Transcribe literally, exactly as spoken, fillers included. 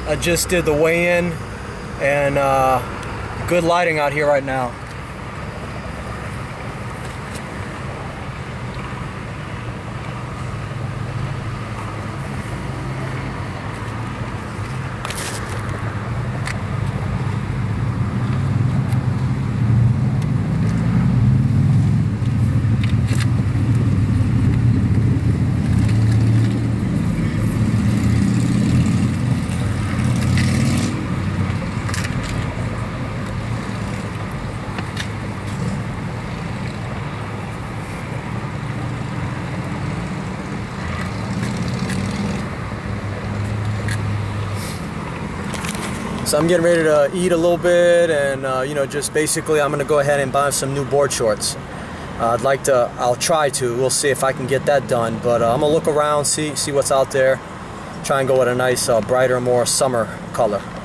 I just did the weigh-in, and uh, good lighting out here right now. So I'm getting ready to eat a little bit, and uh, you know, just basically I'm gonna go ahead and buy some new board shorts. uh, I'd like to, I'll try to, we'll see if I can get that done, but uh, I'm gonna look around, see see what's out there, try and go with a nice uh, brighter, more summer color.